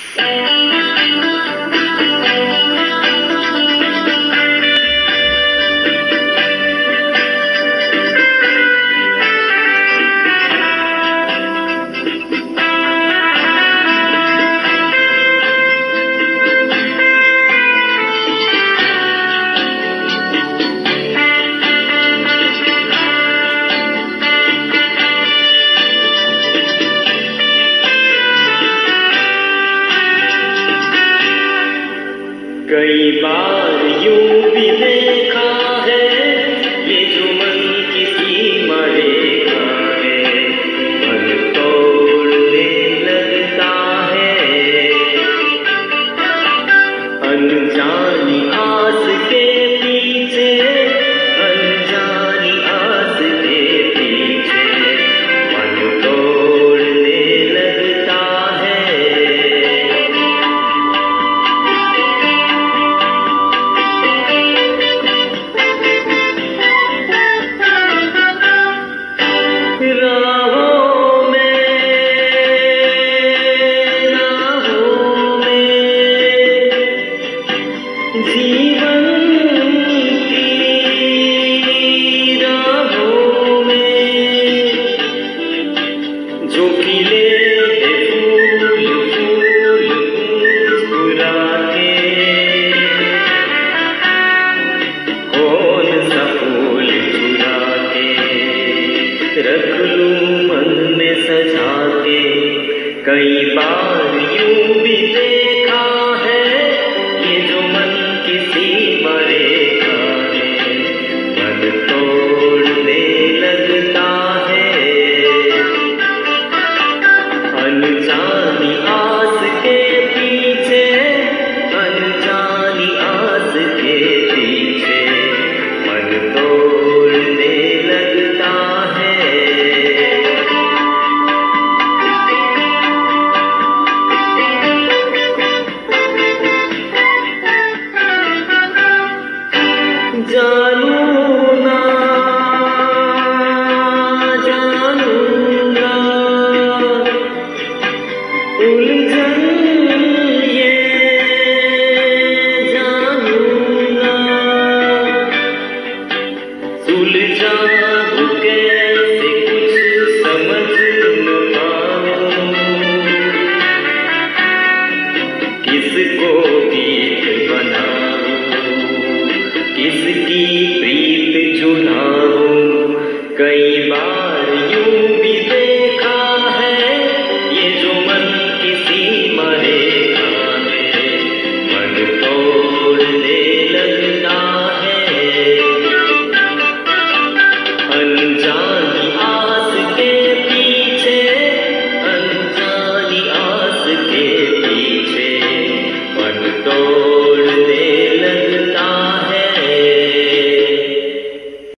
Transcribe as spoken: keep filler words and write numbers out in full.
कई बार यूं भी देखा है ये जो मन किसी मरेगा है, मन तोड़ने लगता है। अनजानी आस के पीछे, अनजानी आस के पीछे मन तोड़ने लगता है। राहों में, राहों में, जीवन की राहों में, जो खिले फूल फूल मुस्कुरा के, कौन सा फूल चुरा के रख लूं मन में सजा के। कई बार यूं भी देखा है ये जो मन किसी मरेगा है, मन तोड़ने लगता है। अनजानी आस के पीछे, अनजानी आस के पीछे मन तोड़ने लगता है। जानू ना जानूंगा उलझन ये जानूंगा, सुलझा कैसे कुछ समझ न पाऊं, किसको गीत बनाऊं, किसकी प्रीत चुनाऊं। कई बार